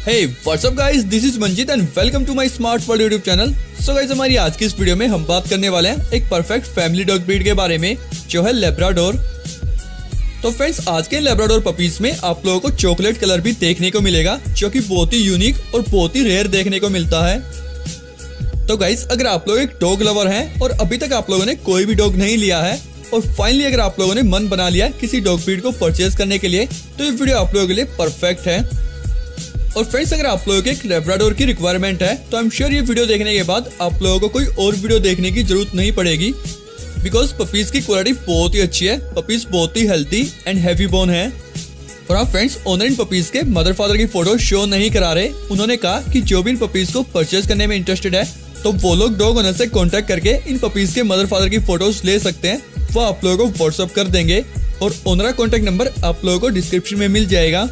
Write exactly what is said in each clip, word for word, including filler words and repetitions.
Hey what's up guys, this is Manjit and welcome to my smart world YouTube channel. So guys, हमारी आज की इस video में हम बात करने वाले हैं एक परफेक्ट फैमिली डॉग ब्रीड के बारे में, जो है लेब्राडोर। तो फ्रेंड्स, आज के लेब्राडोर पपीज में आप लोगों को चॉकलेट कलर भी देखने को मिलेगा, जो कि बहुत ही यूनिक और बहुत ही रेयर देखने को मिलता है। तो गाइस, अगर आप लोग एक डॉग लवर हैं और अभी तक आप लोगों ने कोई भी डॉग नहीं लिया है और फाइनली अगर आप लोगों ने मन बना लिया किसी डॉग ब्रीड को परचेज करने के लिए, तो ये वीडियो आप लोगों के लिए परफेक्ट है। और फ्रेंड्स, अगर आप लोगों के एक लेब्राडोर की रिक्वायरमेंट है तो आई एम श्योर ये वीडियो देखने के बाद आप लोगों को कोई और वीडियो देखने की जरूरत नहीं पड़ेगी, बिकॉज पपीज की क्वालिटी बहुत ही अच्छी है। पपीज बहुत ही हेल्दी एंड हैवी बोन है। और आप फ्रेंड्स, ओनर इन पपीज के मदर फादर की फोटो शो नहीं करा रहे। उन्होंने कहा कि जो भी इन पपीज को परचेज करने में इंटरेस्टेड है तो वो लोग डॉग ओनर से कॉन्टेक्ट करके इन पपीज के मदर फादर की फोटोज ले सकते हैं। वो आप लोगों को व्हाट्सअप कर देंगे और ओनर का कॉन्टेक्ट नंबर आप लोगों को डिस्क्रिप्शन में मिल जाएगा।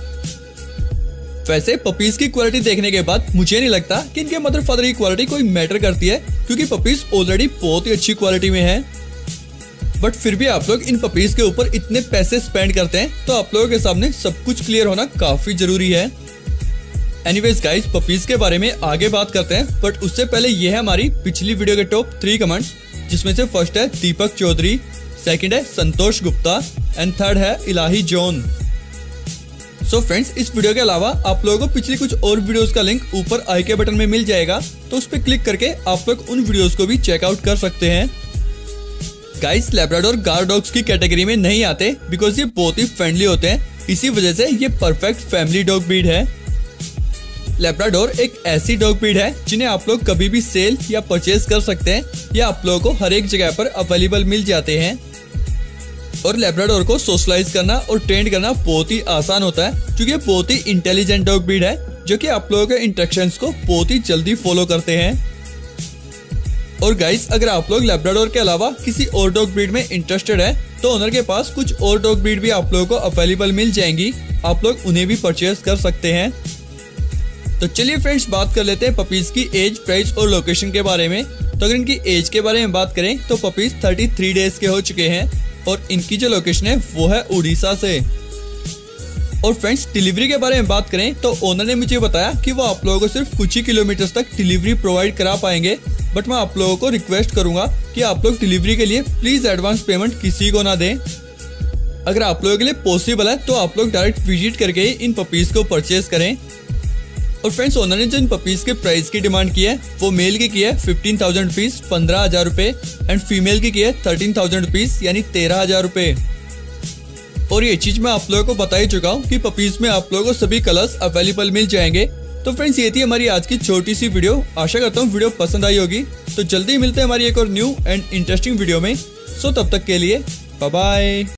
वैसे पपीज की क्वालिटी देखने के बाद मुझे नहीं लगता कि इनके मदर फादर की क्वालिटी कोई मैटर करती है, क्योंकि पपीज ऑलरेडी बहुत ही अच्छी क्वालिटी में है। बट फिर भी आप लोग इन पपीज के ऊपर इतने पैसे स्पेंड करते हैं तो आप लोगों के सामने सब कुछ क्लियर होना काफी जरूरी है। एनीवेज गाइस, पपीज के बारे में आगे बात करते हैं, बट उससे पहले ये है हमारी पिछली वीडियो के टॉप थ्री कमेंट्स, जिसमें से फर्स्ट है दीपक चौधरी, सेकंड है संतोष गुप्ता एंड थर्ड है Ilahi John. So so friends, इस वीडियो के अलावा आप लोगों को पिछली कुछ और वीडियोस का लिंक ऊपर आई के बटन में मिल जाएगा, तो उस पर क्लिक करके आप लोग उन वीडियोस को भी चेकआउट कर सकते हैं। गाइस, लेब्राडोर गार्ड डॉग्स की कैटेगरी में नहीं आते, बिकॉज ये बहुत ही फ्रेंडली होते हैं। इसी वजह से ये परफेक्ट फैमिली डॉग ब्रीड है। लेब्राडोर एक ऐसी डॉग ब्रीड है जिन्हें आप लोग कभी भी सेल या परचेज कर सकते हैं, या आप लोगों को हर एक जगह पर अवेलेबल मिल जाते हैं। और लेब्राडोर को सोशलाइज करना और ट्रेन करना बहुत ही आसान होता है, क्योंकि बहुत ही इंटेलिजेंट डॉग ब्रीड है, जो कि आप लोगों के इंस्ट्रक्शंस को बहुत ही जल्दी फॉलो करते हैं। और गाइस, अगर आप लोग लेब्राडोर के अलावा किसी और डॉग ब्रीड में इंटरेस्टेड है तो ओनर के पास कुछ और डॉग ब्रीड भी आप लोगों को अवेलेबल मिल जाएंगी, आप लोग उन्हें भी परचेज कर सकते हैं। तो चलिए फ्रेंड्स, बात कर लेते हैं पपीज की एज, प्राइस और लोकेशन के बारे में। तो अगर इनकी एज के बारे में बात करें तो पपीज तैंतीस डेज के हो चुके हैं और इनकी जो लोकेशन है वो है उड़ीसा से। और फ्रेंड्स, डिलीवरी के बारे में बात करें तो ओनर ने मुझे बताया कि वो आप लोगों को सिर्फ कुछ ही किलोमीटर्स तक डिलीवरी प्रोवाइड करा पाएंगे, बट मैं आप लोगों को रिक्वेस्ट करूंगा कि आप लोग डिलीवरी के लिए प्लीज एडवांस पेमेंट किसी को ना दें। अगर आप लोगों के लिए पॉसिबल है तो आप लोग डायरेक्ट विजिट करके ही इन पपीज को परचेज करें। और फ्रेंड्स, ओनर ने जो इन पपीज के प्राइस की डिमांड की है वो मेल की की है फिफ्टीन थाउजेंड रुपीज पंद्रह हजार रुपए एंड फीमेल की की है थर्टीन थाउजेंड रुपीज यानी तेरह हजार रुपए। और ये चीज मैं आप लोगों को बता ही चुका हूँ कि पपीज में आप लोगों को सभी कलर्स अवेलेबल मिल जाएंगे। तो फ्रेंड्स, ये थी हमारी आज की छोटी सी वीडियो। आशा करता हूँ वीडियो पसंद आई होगी। तो जल्दी मिलते हैं हमारी एक और न्यू एंड इंटरेस्टिंग वीडियो में। सो तब तक के लिए बाय बाय।